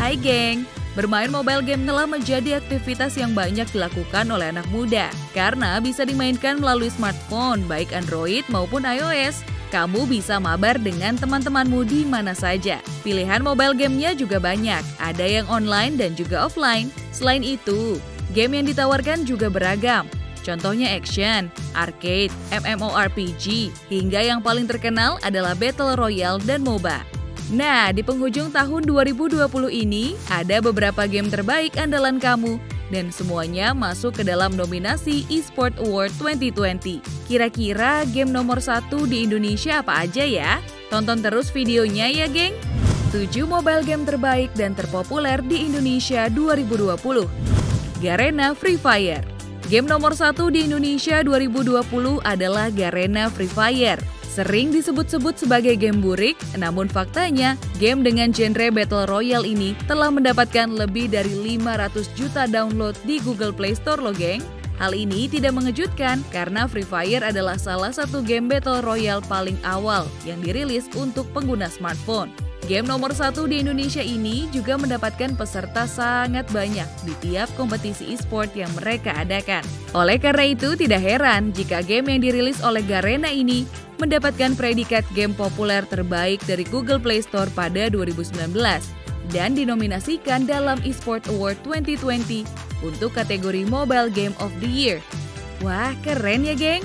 Hai geng, bermain mobile game telah menjadi aktivitas yang banyak dilakukan oleh anak muda karena bisa dimainkan melalui smartphone baik Android maupun iOS. Kamu bisa mabar dengan teman-temanmu di mana saja. Pilihan mobile gamenya juga banyak, ada yang online dan juga offline. Selain itu, game yang ditawarkan juga beragam. Contohnya action, arcade, MMORPG, hingga yang paling terkenal adalah Battle Royale dan MOBA. Nah, di penghujung tahun 2020 ini, ada beberapa game terbaik andalan kamu, dan semuanya masuk ke dalam nominasi eSport Award 2020. Kira-kira game nomor 1 di Indonesia apa aja ya? Tonton terus videonya ya, geng! 7 mobile game terbaik dan terpopuler di Indonesia 2020. Garena Free Fire. Game nomor 1 di Indonesia 2020 adalah Garena Free Fire. Sering disebut-sebut sebagai game burik, namun faktanya game dengan genre Battle Royale ini telah mendapatkan lebih dari 500 juta download di Google Play Store loh geng. Hal ini tidak mengejutkan karena Free Fire adalah salah satu game Battle Royale paling awal yang dirilis untuk pengguna smartphone. Game nomor 1 di Indonesia ini juga mendapatkan peserta sangat banyak di tiap kompetisi e-sport yang mereka adakan. Oleh karena itu, tidak heran jika game yang dirilis oleh Garena ini mendapatkan predikat game populer terbaik dari Google Play Store pada 2019 dan dinominasikan dalam eSport Award 2020 untuk kategori Mobile Game of the Year. Wah, keren ya geng!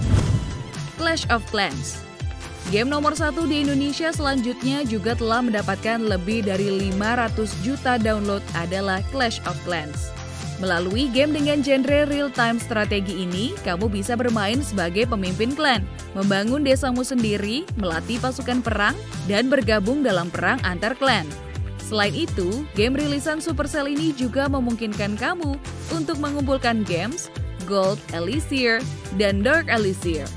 Clash of Clans. Game nomor 1 di Indonesia selanjutnya juga telah mendapatkan lebih dari 500 juta download adalah Clash of Clans. Melalui game dengan genre real-time strategi ini, kamu bisa bermain sebagai pemimpin klan, membangun desamu sendiri, melatih pasukan perang, dan bergabung dalam perang antar klan. Selain itu, game rilisan Supercell ini juga memungkinkan kamu untuk mengumpulkan gems, Gold Elixir, dan Dark Elixir.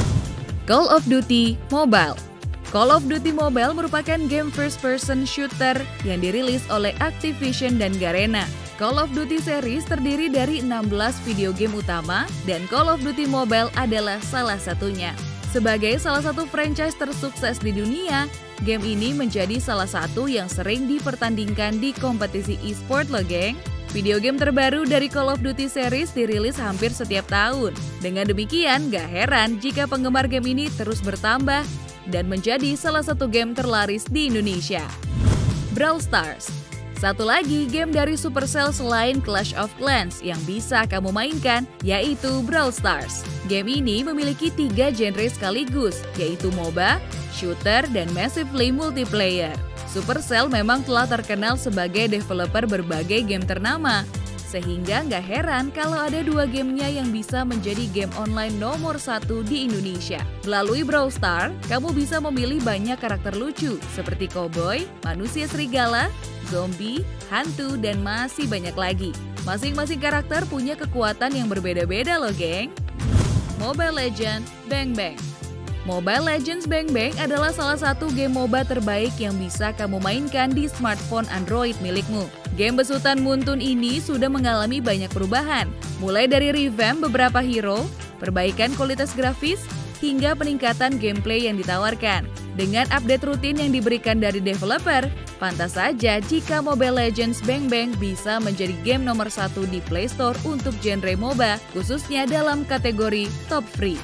Call of Duty Mobile. Call of Duty Mobile merupakan game first-person shooter yang dirilis oleh Activision dan Garena. Call of Duty series terdiri dari 16 video game utama dan Call of Duty Mobile adalah salah satunya. Sebagai salah satu franchise tersukses di dunia, game ini menjadi salah satu yang sering dipertandingkan di kompetisi e-sport loh geng. Video game terbaru dari Call of Duty series dirilis hampir setiap tahun. Dengan demikian, gak heran jika penggemar game ini terus bertambah dan menjadi salah satu game terlaris di Indonesia. Brawl Stars. Satu lagi game dari Supercell selain Clash of Clans yang bisa kamu mainkan, yaitu Brawl Stars. Game ini memiliki 3 genre sekaligus, yaitu MOBA, shooter, dan massively multiplayer. Supercell memang telah terkenal sebagai developer berbagai game ternama, sehingga nggak heran kalau ada 2 gamenya yang bisa menjadi game online nomor 1 di Indonesia. Melalui Brawl Stars, kamu bisa memilih banyak karakter lucu seperti cowboy, manusia serigala, zombie, hantu, dan masih banyak lagi. Masing-masing karakter punya kekuatan yang berbeda-beda loh geng. Mobile Legends Bang Bang. Mobile Legends Bang Bang adalah salah satu game MOBA terbaik yang bisa kamu mainkan di smartphone Android milikmu. Game besutan Muntun ini sudah mengalami banyak perubahan, mulai dari revamp beberapa hero, perbaikan kualitas grafis, hingga peningkatan gameplay yang ditawarkan. Dengan update rutin yang diberikan dari developer, pantas saja jika Mobile Legends Bang Bang bisa menjadi game nomor 1 di Play Store untuk genre MOBA, khususnya dalam kategori Top Free.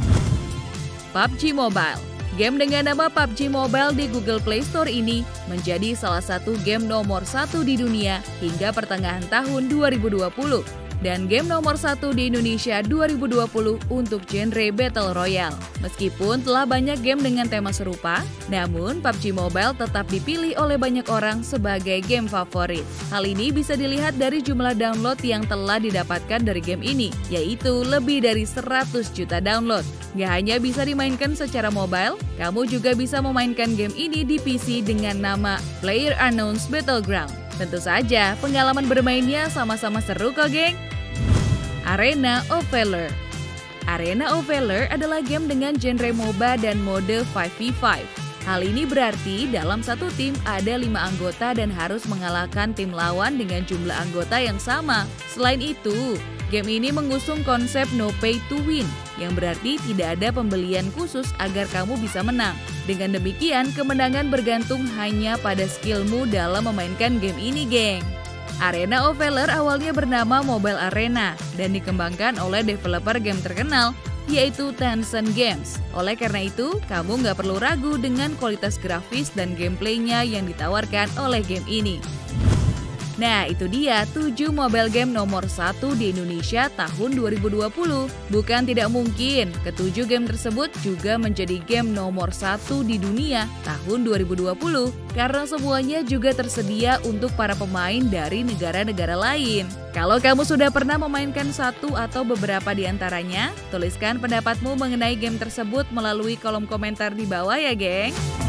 PUBG Mobile. Game dengan nama PUBG Mobile di Google Play Store ini menjadi salah satu game nomor 1 di dunia hingga pertengahan tahun 2020 dan game nomor 1 di Indonesia 2020 untuk genre Battle Royale. Meskipun telah banyak game dengan tema serupa, namun PUBG Mobile tetap dipilih oleh banyak orang sebagai game favorit. Hal ini bisa dilihat dari jumlah download yang telah didapatkan dari game ini, yaitu lebih dari 100 juta download. Gak hanya bisa dimainkan secara mobile, kamu juga bisa memainkan game ini di PC dengan nama PlayerUnknown's Battleground. Tentu saja, pengalaman bermainnya sama-sama seru kok geng. Arena of Valor. Arena of Valor adalah game dengan genre MOBA dan mode 5v5. Hal ini berarti dalam satu tim ada 5 anggota dan harus mengalahkan tim lawan dengan jumlah anggota yang sama. Selain itu, Game ini mengusung konsep no pay to win, yang berarti tidak ada pembelian khusus agar kamu bisa menang. Dengan demikian, kemenangan bergantung hanya pada skillmu dalam memainkan game ini, geng. Arena of Valor awalnya bernama Mobile Arena dan dikembangkan oleh developer game terkenal, yaitu Tencent Games. Oleh karena itu, kamu nggak perlu ragu dengan kualitas grafis dan gameplaynya yang ditawarkan oleh game ini. Nah, itu dia 7 mobile game nomor 1 di Indonesia tahun 2020. Bukan tidak mungkin, ketujuh game tersebut juga menjadi game nomor 1 di dunia tahun 2020 karena semuanya juga tersedia untuk para pemain dari negara-negara lain. Kalau kamu sudah pernah memainkan satu atau beberapa di antaranya, tuliskan pendapatmu mengenai game tersebut melalui kolom komentar di bawah ya, geng.